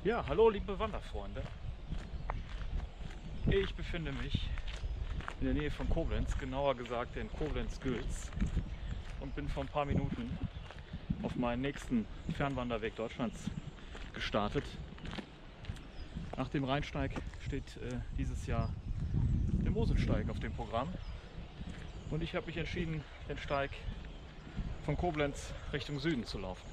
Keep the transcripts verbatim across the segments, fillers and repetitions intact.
Ja, hallo liebe Wanderfreunde. Ich befinde mich in der Nähe von Koblenz, genauer gesagt in Koblenz-Gülz, und bin vor ein paar Minuten auf meinen nächsten Fernwanderweg Deutschlands gestartet. Nach dem Rheinsteig steht äh, dieses Jahr der Moselsteig auf dem Programm und ich habe mich entschieden, den Steig von Koblenz Richtung Süden zu laufen.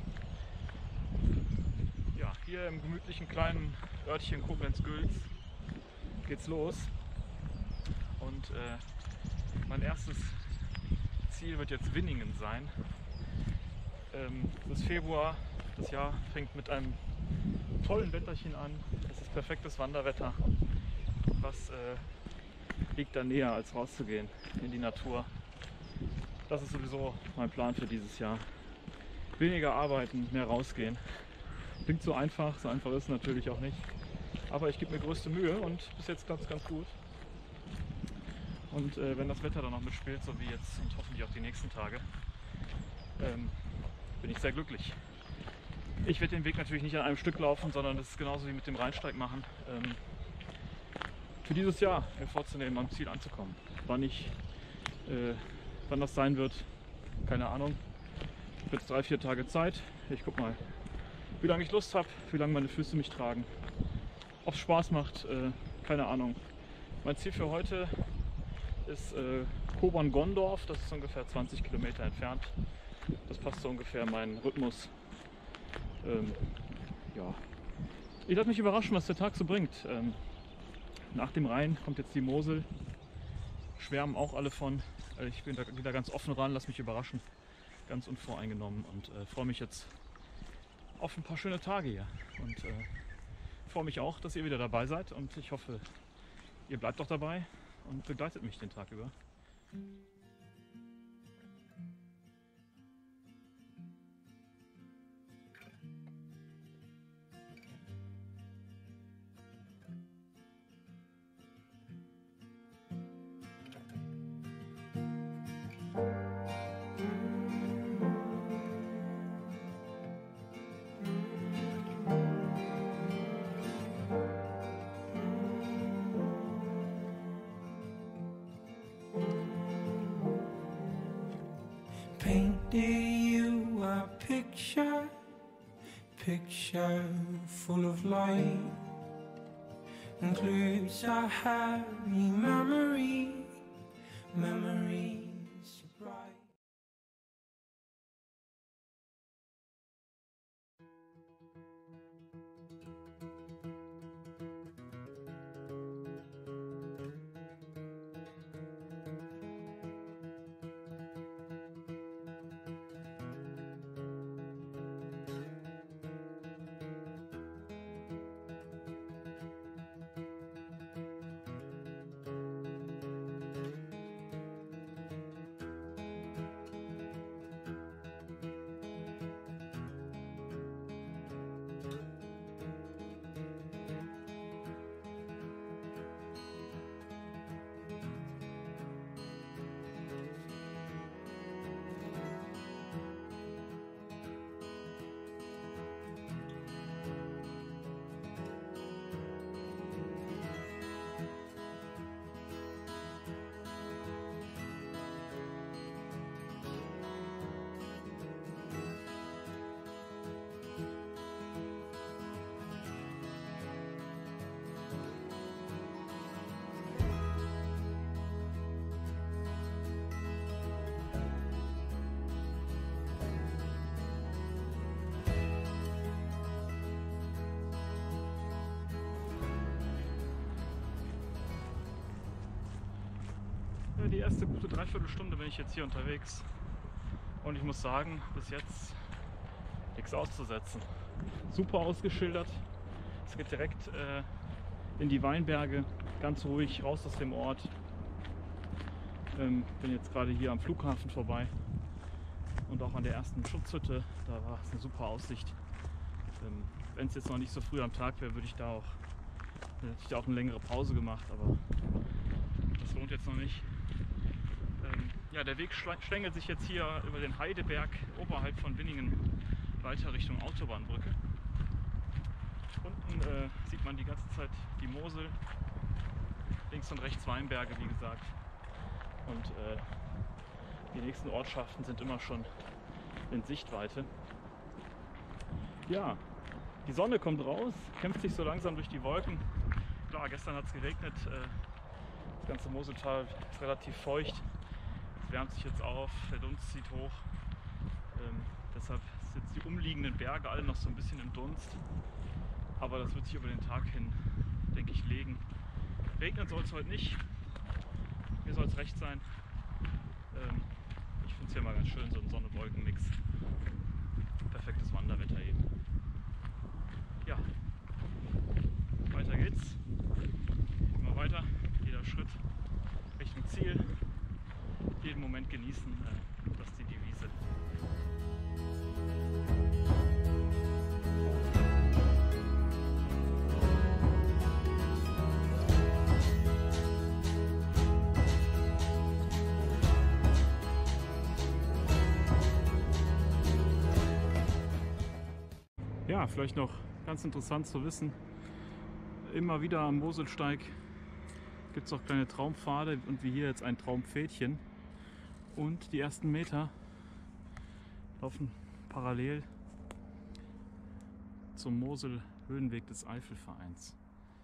Ja, hier im gemütlichen kleinen Örtchen Koblenz-Gülz geht's los und äh, mein erstes Ziel wird jetzt Winningen sein. Ähm, es ist Februar, das Jahr fängt mit einem tollen Wetterchen an. Es ist perfektes Wanderwetter. Was äh, liegt da näher, als rauszugehen in die Natur? Das ist sowieso mein Plan für dieses Jahr. Weniger arbeiten, mehr rausgehen. Klingt so einfach, so einfach ist es natürlich auch nicht. Aber ich gebe mir größte Mühe und bis jetzt klappt es ganz gut. Und äh, wenn das Wetter dann noch mitspielt, so wie jetzt und hoffentlich auch die nächsten Tage, ähm, bin ich sehr glücklich. Ich werde den Weg natürlich nicht an einem Stück laufen, sondern das ist genauso wie mit dem Rheinsteig machen. Ähm, für dieses Jahr mir vorzunehmen, am Ziel anzukommen. Wann ich, äh, wann das sein wird, keine Ahnung. Ich habe jetzt drei, vier Tage Zeit. Ich guck mal, wie lange ich Lust habe, wie lange meine Füße mich tragen. Ob es Spaß macht, äh, keine Ahnung. Mein Ziel für heute ist äh, Kobern-Gondorf, das ist ungefähr zwanzig Kilometer entfernt. Das passt so ungefähr in meinen Rhythmus. Ähm, ja. Ich lasse mich überraschen, was der Tag so bringt. Ähm, nach dem Rhein kommt jetzt die Mosel. Schwärmen auch alle von. Äh, ich bin da wieder ganz offen ran, lasse mich überraschen. Ganz unvoreingenommen und äh, freue mich jetzt auf ein paar schöne Tage hier. Und äh, freue mich auch, dass ihr wieder dabei seid und ich hoffe, ihr bleibt doch dabei und begleitet mich den Tag über. Painted you a picture, picture full of light, includes a happy memory, memories bright. Ja, die erste gute Dreiviertelstunde bin ich jetzt hier unterwegs und ich muss sagen, bis jetzt nichts auszusetzen. Super ausgeschildert. Es geht direkt äh, in die Weinberge, ganz ruhig raus aus dem Ort. Ähm, bin jetzt gerade hier am Flughafen vorbei und auch an der ersten Schutzhütte. Da war es eine super Aussicht. Ähm, Wenn es jetzt noch nicht so früh am Tag wäre, würde ich da auch, hätte ich da auch eine längere Pause gemacht, aber das lohnt jetzt noch nicht. Ähm, ja, der Weg schlängelt sich jetzt hier über den Heideberg oberhalb von Winningen weiter Richtung Autobahnbrücke. unten äh, sieht man die ganze Zeit die Mosel, links und rechts Weinberge, wie gesagt. Und äh, die nächsten Ortschaften sind immer schon in Sichtweite. Ja, die Sonne kommt raus, kämpft sich so langsam durch die Wolken. Klar, gestern hat es geregnet, äh, das ganze Moseltal ist relativ feucht. Es wärmt sich jetzt auf, der Dunst zieht hoch. Ähm, deshalb sind jetzt die umliegenden Berge alle noch so ein bisschen im Dunst. Aber das wird sich über den Tag hin, denke ich, legen. Regnen soll es heute nicht. Mir soll es recht sein. Ähm, ich finde es hier mal ganz schön, so ein Sonne-Wolken-Mix. Perfektes Wanderwetter eben. Ja, weiter geht's. Immer weiter, jeder Schritt Richtung Ziel. Jeden Moment genießen, äh, das ist die Devise. Ja, vielleicht noch ganz interessant zu wissen, immer wieder am Moselsteig gibt es auch kleine Traumpfade und wie hier jetzt ein Traumpfädchen. Und die ersten Meter laufen parallel zum Mosel-Höhenweg des Eifelvereins.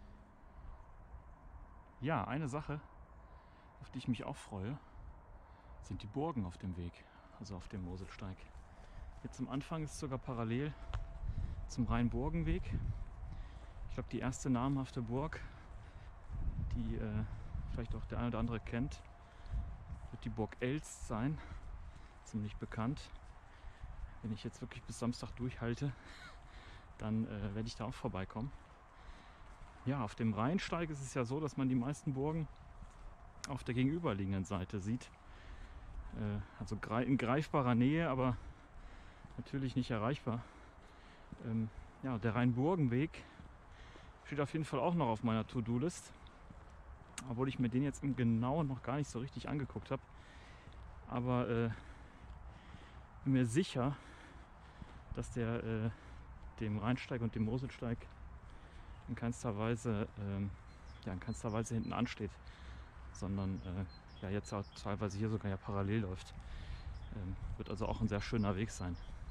Ja, eine Sache, auf die ich mich auch freue, sind die Burgen auf dem Weg, also auf dem Moselsteig. Jetzt am Anfang ist es sogar parallel zum Rheinburgenweg. Ich glaube, die erste namhafte Burg, die äh, vielleicht auch der eine oder andere kennt, wird die Burg Elst sein. Ziemlich bekannt. Wenn ich jetzt wirklich bis Samstag durchhalte, dann äh, werde ich da auch vorbeikommen. Ja, auf dem Rheinsteig ist es ja so, dass man die meisten Burgen auf der gegenüberliegenden Seite sieht. Äh, also in greifbarer Nähe, aber natürlich nicht erreichbar. Ähm, ja, der Rheinburgenweg steht auf jeden Fall auch noch auf meiner To-Do-List, obwohl ich mir den jetzt im Genauen noch gar nicht so richtig angeguckt habe. Aber äh, bin mir sicher, dass der äh, dem Rheinsteig und dem Moselsteig in keinster Weise, ähm, ja, in keinster Weise hinten ansteht, sondern äh, ja, jetzt auch teilweise hier sogar ja parallel läuft. Ähm, wird also auch ein sehr schöner Weg sein.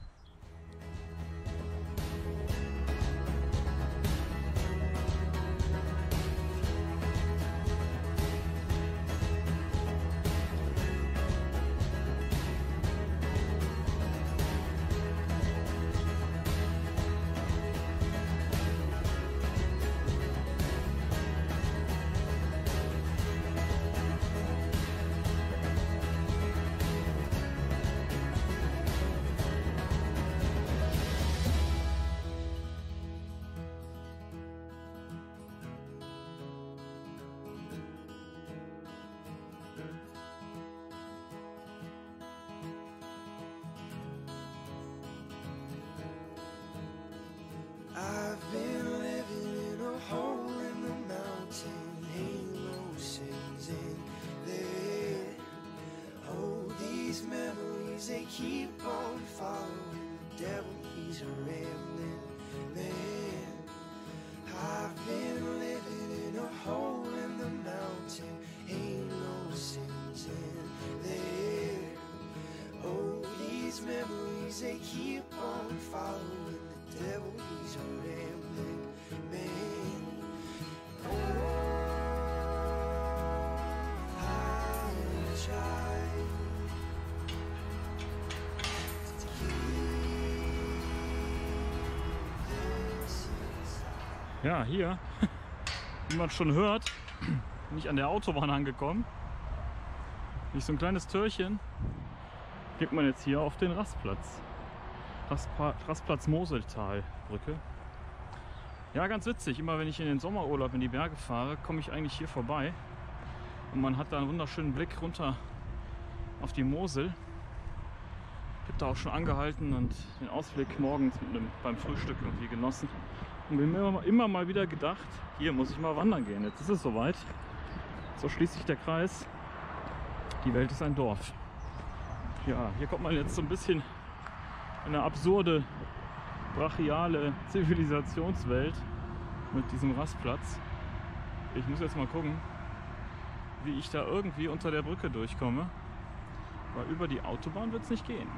I've been living in a hole in the mountain, halo sings in there. Oh, these memories, they keep on following the devil, he's a rambling man. I've been living in a hole in the mountain, halo sings in there. Oh, these memories, they keep on following the devil, he's a rambling man. Oh, I try to keep this inside. Ja, hier, wie man schon hört, bin ich an der Autobahn angekommen. Durch so ein kleines Türchen geht man jetzt hier auf den Rastplatz. Rastpa Rastplatz Moseltalbrücke. Ja, ganz witzig. Immer wenn ich in den Sommerurlaub in die Berge fahre, komme ich eigentlich hier vorbei. Und man hat da einen wunderschönen Blick runter auf die Mosel. Ich habe da auch schon angehalten und den Ausblick morgens mit einem, beim Frühstück irgendwie genossen. Und mir immer, immer mal wieder gedacht, hier muss ich mal wandern gehen. Jetzt ist es soweit. So schließt sich der Kreis. Die Welt ist ein Dorf. Ja, hier kommt man jetzt so ein bisschen in eine absurde, brachiale Zivilisationswelt. mit diesem Rastplatz. Ich muss jetzt mal gucken, wie ich da irgendwie unter der Brücke durchkomme, weil über die Autobahn wird es nicht gehen.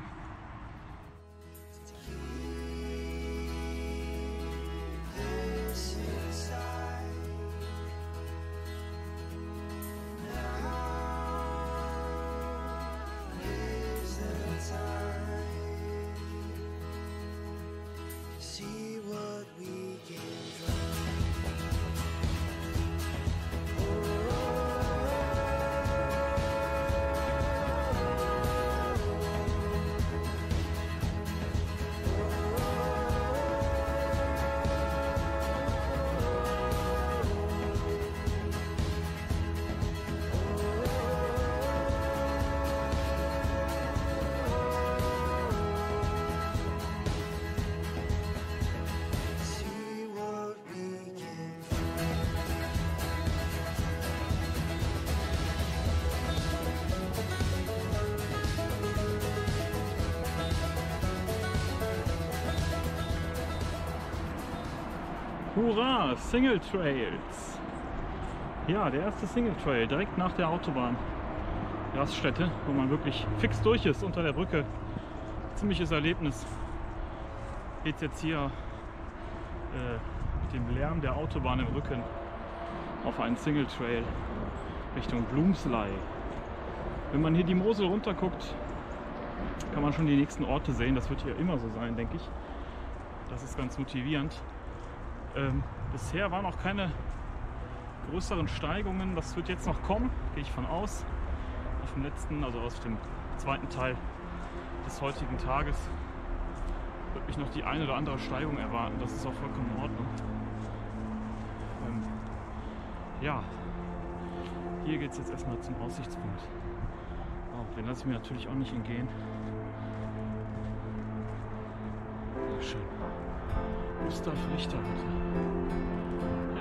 Hurra! Single Trails! Ja, der erste Single Trail direkt nach der Autobahn. Raststätte, wo man wirklich fix durch ist unter der Brücke. Ziemliches Erlebnis. Geht jetzt hier äh, mit dem Lärm der Autobahn im Rücken auf einen Single Trail Richtung Blumslei. Wenn man hier die Mosel runter guckt, kann man schon die nächsten Orte sehen. Das wird hier immer so sein, denke ich. Das ist ganz motivierend. Ähm, bisher waren auch keine größeren Steigungen. Das wird jetzt noch kommen, gehe ich von aus. Auf dem letzten, also aus dem zweiten Teil des heutigen Tages, wird mich noch die eine oder andere Steigung erwarten. Das ist auch vollkommen in Ordnung. Ähm, ja, hier geht es jetzt erstmal zum Aussichtspunkt. Oh, den lasse ich mir natürlich auch nicht entgehen. Sehr schön. Gustav Richter, bitte. Ja.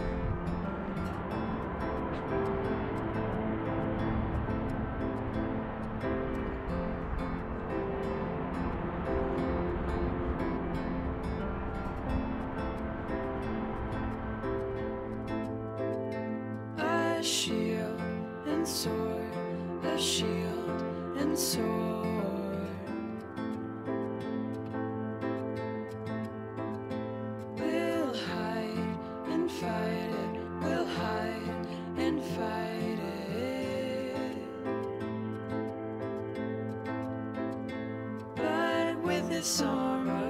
A shield and sword, a shield and sword. We'll hide and fight it, we'll hide and fight it. But with this armor,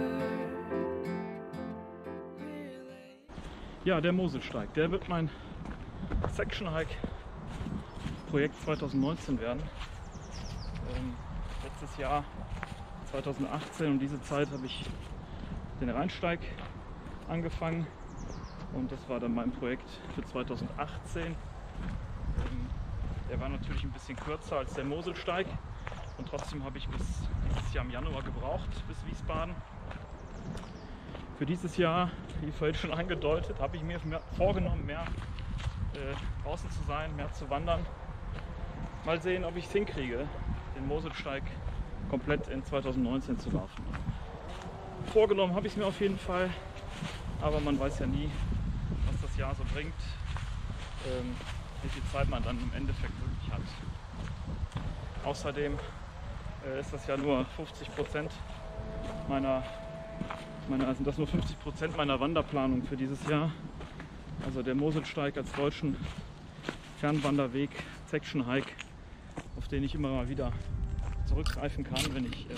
really. Ja, der Moselsteig, der wird mein Section Hike Projekt zwanzig neunzehn werden. Ähm, letztes Jahr zwanzig achtzehn um diese Zeit habe ich den Rheinsteig angefangen und das war dann mein Projekt für zwanzig achtzehn. Ähm, der war natürlich ein bisschen kürzer als der Moselsteig und trotzdem habe ich bis dieses Jahr im Januar gebraucht, bis Wiesbaden. Für dieses Jahr, wie vorhin schon angedeutet, habe ich mir mehr vorgenommen, mehr äh, draußen zu sein, mehr zu wandern. Mal sehen, ob ich es hinkriege, den Moselsteig komplett in zwanzig neunzehn zu laufen. Vorgenommen habe ich es mir auf jeden Fall, aber man weiß ja nie, was das Jahr so bringt, ähm, wie viel Zeit man dann im Endeffekt wirklich hat. Außerdem äh, ist das ja nur fünfzig Prozent meiner, meiner, sind das nur fünfzig Prozent meiner Wanderplanung für dieses Jahr. Also der Moselsteig als deutschen Fernwanderweg, Section Hike, auf den ich immer mal wieder zurückgreifen kann, wenn ich, äh,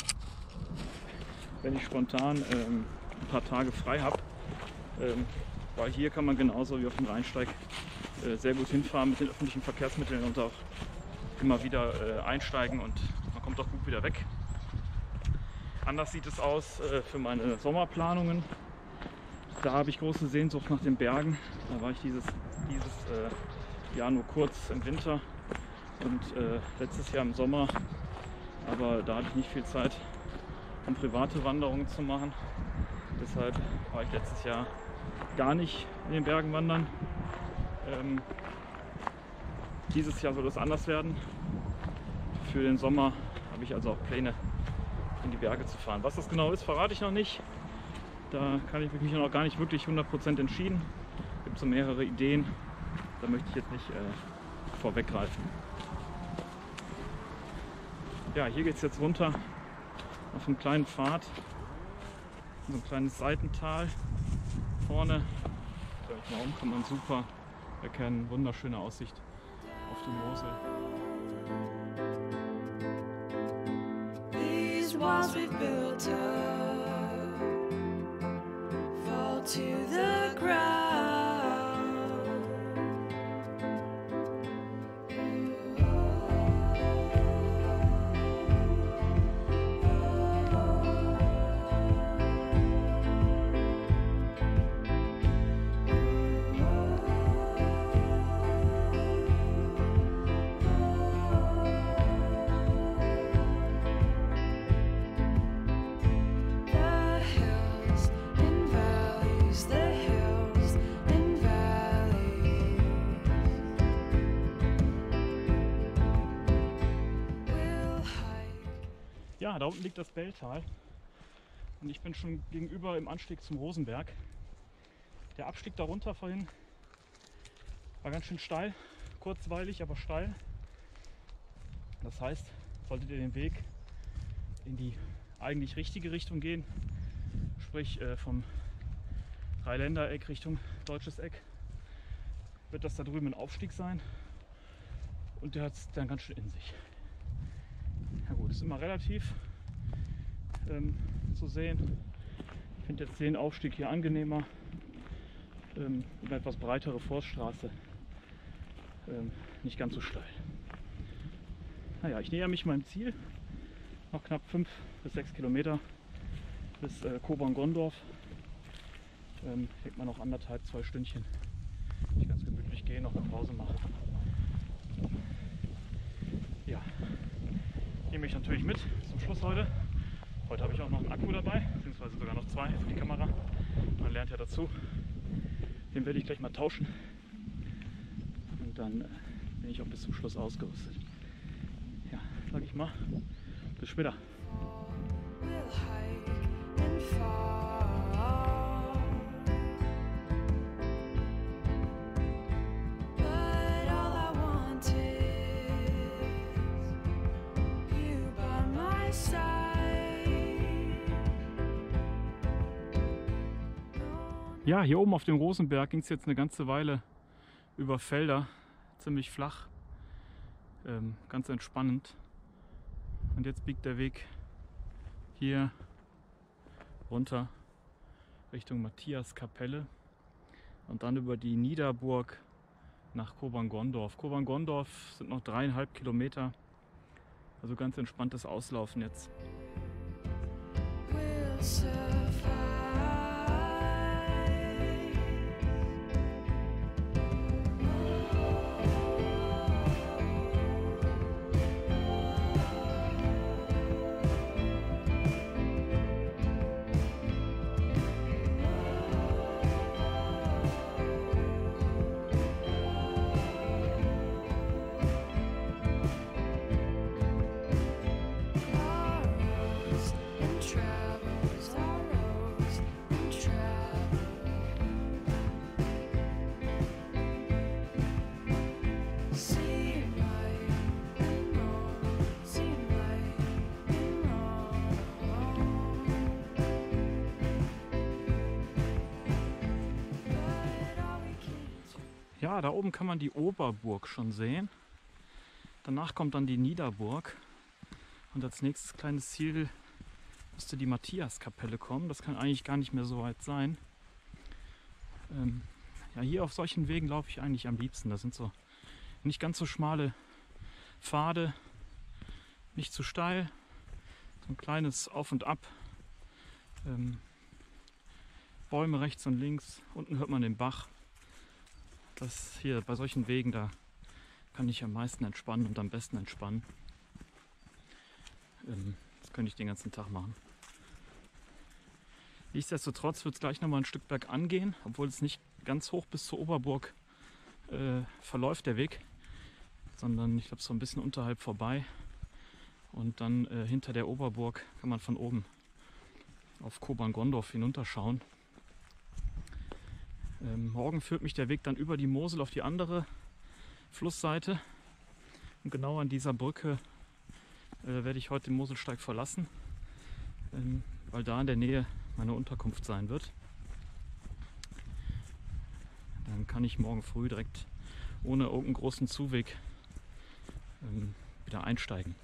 wenn ich spontan ähm, ein paar Tage frei habe. Ähm, weil hier kann man genauso wie auf dem Rheinsteig äh, sehr gut hinfahren mit den öffentlichen Verkehrsmitteln und auch immer wieder äh, einsteigen und man kommt auch gut wieder weg. Anders sieht es aus äh, für meine Sommerplanungen. Da habe ich große Sehnsucht nach den Bergen. Da war ich dieses, dieses äh, Jahr nur kurz im Winter und äh, letztes Jahr im Sommer. Aber da hatte ich nicht viel Zeit, um private Wanderungen zu machen. Deshalb war ich letztes Jahr gar nicht in den Bergen wandern. Ähm, dieses Jahr soll es anders werden. Für den Sommer habe ich also auch Pläne, in die Berge zu fahren. Was das genau ist, verrate ich noch nicht. Da kann ich mich noch gar nicht wirklich hundert Prozent entschieden. Es gibt so mehrere Ideen. Da möchte ich jetzt nicht äh, vorweggreifen. Ja, hier geht es jetzt runter auf einen kleinen Pfad. So ein kleines Seitental. Vorne, drehe ich mal um, kann man super erkennen. Wunderschöne Aussicht auf die Mosel. These walls we've built up fall to the ground. Ja, da unten liegt das Belltal und ich bin schon gegenüber im Anstieg zum Rosenberg. Der Abstieg darunter vorhin war ganz schön steil, kurzweilig, aber steil. Das heißt, solltet ihr den Weg in die eigentlich richtige Richtung gehen, sprich äh, vom Dreiländereck Richtung Deutsches Eck, wird das da drüben ein Aufstieg sein und der hat es dann ganz schön in sich. Ja gut, ist immer relativ ähm, zu sehen. Ich finde jetzt den Aufstieg hier angenehmer. Ähm, eine etwas breitere Forststraße. Ähm, nicht ganz so steil. Naja, ich näher mich meinem Ziel. Noch knapp fünf bis sechs Kilometer bis äh, Kobern-Gondorf. Ähm, kriegt man noch anderthalb, zwei Stündchen. Ich ganz gemütlich gehen, noch eine Pause machen. Ja. Nehme ich natürlich mit zum Schluss heute. Heute habe ich auch noch einen Akku dabei, beziehungsweise sogar noch zwei für die Kamera. Man lernt ja dazu. Den werde ich gleich mal tauschen. Und dann äh, bin ich auch bis zum Schluss ausgerüstet. Ja, sag ich mal, bis später. Ja, hier oben auf dem Rosenberg ging es jetzt eine ganze Weile über Felder, ziemlich flach, ähm, ganz entspannend. Und jetzt biegt der Weg hier runter Richtung Matthiaskapelle und dann über die Niederburg nach Kobern-Gondorf. Kobern-Gondorf sind noch dreieinhalb Kilometer, also ganz entspanntes Auslaufen jetzt. Ja, da oben kann man die Oberburg schon sehen. Danach kommt dann die Niederburg. Und als nächstes kleines Ziel müsste die Matthiaskapelle kommen. Das kann eigentlich gar nicht mehr so weit sein. Ähm, ja, hier auf solchen Wegen laufe ich eigentlich am liebsten. Das sind so nicht ganz so schmale Pfade, nicht zu steil, so ein kleines Auf und Ab. Ähm, Bäume rechts und links. Unten hört man den Bach. Das hier bei solchen Wegen, da kann ich am meisten entspannen und am besten entspannen. Ähm, das könnte ich den ganzen Tag machen. Nichtsdestotrotz wird es gleich nochmal ein Stück bergan gehen, obwohl es nicht ganz hoch bis zur Oberburg äh, verläuft der Weg, sondern ich glaube so ein bisschen unterhalb vorbei. Und dann äh, hinter der Oberburg kann man von oben auf Kobern-Gondorf hinunterschauen. Ähm, morgen führt mich der Weg dann über die Mosel auf die andere Flussseite. Und genau an dieser Brücke äh, werde ich heute den Moselsteig verlassen, ähm, weil da in der Nähe meine Unterkunft sein wird. Dann kann ich morgen früh direkt ohne irgendeinen großen Zuweg ähm, wieder einsteigen.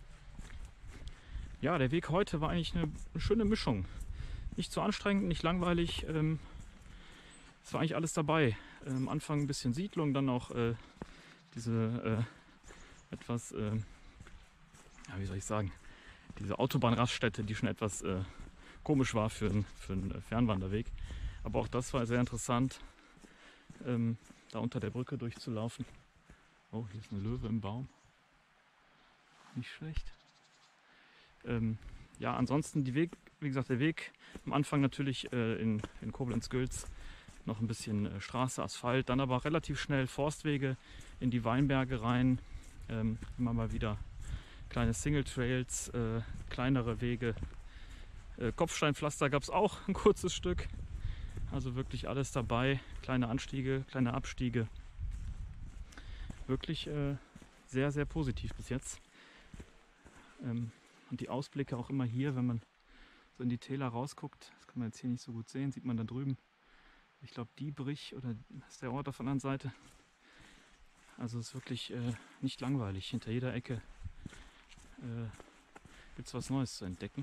Ja, der Weg heute war eigentlich eine schöne Mischung. Nicht zu anstrengend, nicht langweilig. Ähm, es war eigentlich alles dabei. Ähm, am Anfang ein bisschen Siedlung, dann auch äh, diese äh, etwas, äh, ja, wie soll ich sagen, diese Autobahnraststätte, die schon etwas äh, komisch war für, ein, für einen Fernwanderweg. Aber auch das war sehr interessant, ähm, da unter der Brücke durchzulaufen. Oh, hier ist eine Löwe im Baum. Nicht schlecht. Ähm, ja, ansonsten die Weg, wie gesagt, der Weg am Anfang natürlich äh, in, in Koblenz-Gülz noch ein bisschen äh, Straße, Asphalt, dann aber relativ schnell Forstwege in die Weinberge rein, ähm, immer mal wieder kleine Single-Trails, äh, kleinere Wege, äh, Kopfsteinpflaster gab es auch ein kurzes Stück, also wirklich alles dabei, kleine Anstiege, kleine Abstiege, wirklich äh, sehr, sehr positiv bis jetzt. Ähm, Und die Ausblicke auch immer hier, wenn man so in die Täler rausguckt, das kann man jetzt hier nicht so gut sehen, sieht man da drüben, ich glaube Diebrich oder ist der Ort auf der anderen Seite. Also es ist wirklich äh, nicht langweilig, hinter jeder Ecke äh, gibt es was Neues zu entdecken.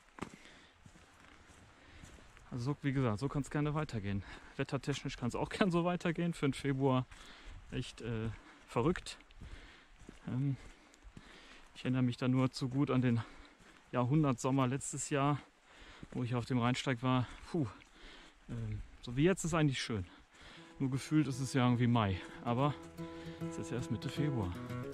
Also so, wie gesagt, so kann es gerne weitergehen. Wettertechnisch kann es auch gern so weitergehen, für den Februar echt äh, verrückt. Ähm, Ich erinnere mich da nur zu gut an den Jahrhundertsommer letztes Jahr, wo ich auf dem Rheinsteig war. Puh, ähm, so wie jetzt ist eigentlich schön. Nur gefühlt ist es ja irgendwie Mai, aber es ist erst Mitte Februar.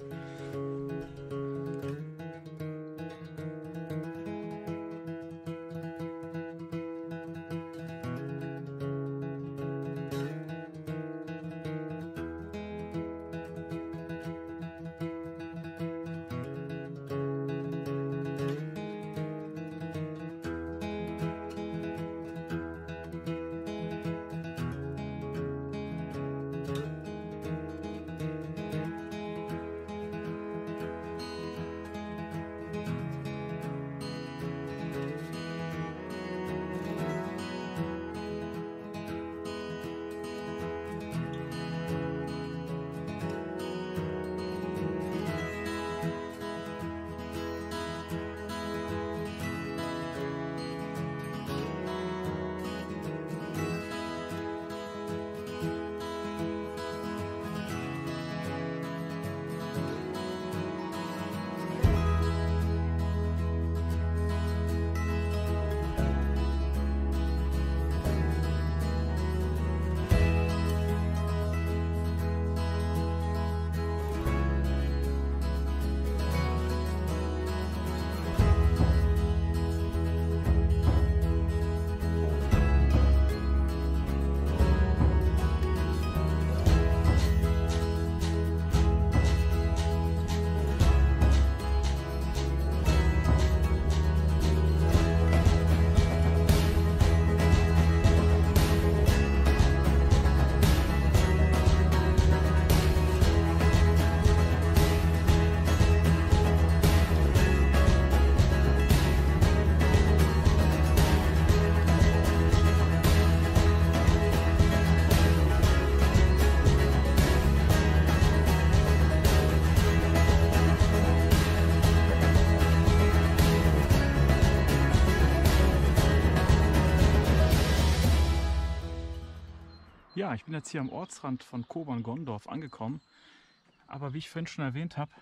Ja, ich bin jetzt hier am Ortsrand von Kobern-Gondorf angekommen, aber wie ich vorhin schon erwähnt habe,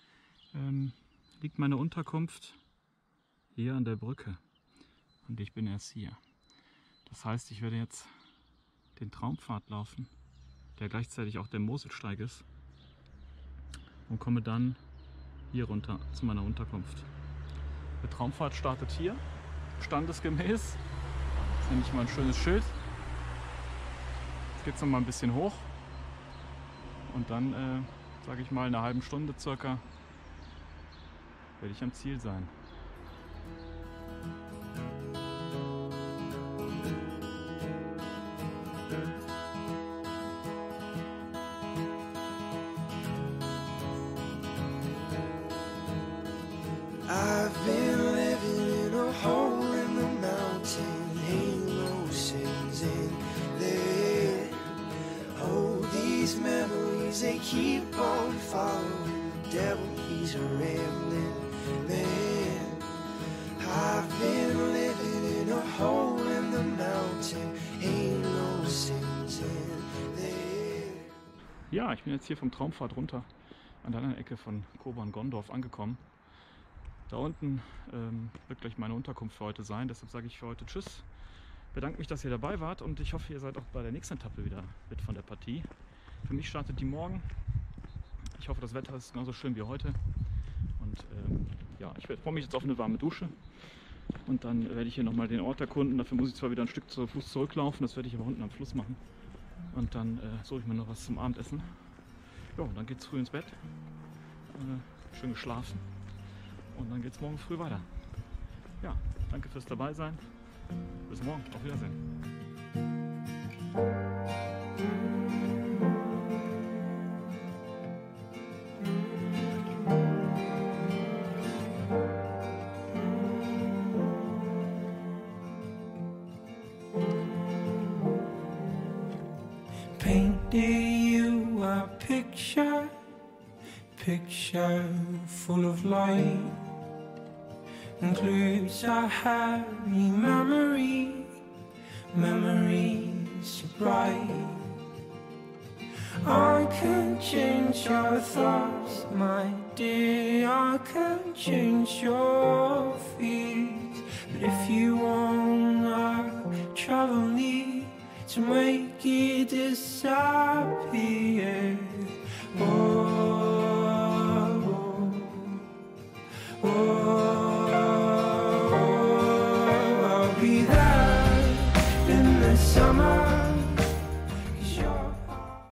ähm, liegt meine Unterkunft hier an der Brücke und ich bin erst hier. Das heißt, ich werde jetzt den Traumpfad laufen, der gleichzeitig auch der Moselsteig ist, und komme dann hier runter zu meiner Unterkunft. Der Traumpfad startet hier, standesgemäß. Das ist nämlich mal ein schönes Schild. Jetzt geht es noch mal ein bisschen hoch und dann, äh, sage ich mal, in einer halben Stunde circa werde ich am Ziel sein. I've been living in a hole in the mountain, halo sings in there. Oh, these memories, they keep on following the devil, he's a rambling man. I've been living in a hole in the mountain, halo sings in there. Ja, ich bin jetzt hier vom Traumpfad runter an der anderen Ecke von Kobern-Gondorf angekommen. Da unten ähm, wird gleich meine Unterkunft für heute sein, deshalb sage ich für heute Tschüss. Bedanke mich, dass ihr dabei wart und ich hoffe, ihr seid auch bei der nächsten Etappe wieder mit von der Partie. Für mich startet die morgen. Ich hoffe, das Wetter ist genauso schön wie heute. Und ähm, ja, ich freue mich jetzt auf eine warme Dusche. Und dann werde ich hier nochmal den Ort erkunden. Dafür muss ich zwar wieder ein Stück zu Fuß zurücklaufen, das werde ich aber unten am Fluss machen. Und dann äh, suche ich mir noch was zum Abendessen. Ja, und dann geht es früh ins Bett. Äh, schön geschlafen. Und dann geht es morgen früh weiter. Ja, danke fürs Dabeisein. Bis morgen. Auf Wiedersehen. Painted you a picture, picture full of light, includes a happy memory, memories so bright. I can change your thoughts, my dear, I can change your fears, but if you wanna travel me to make it disappear.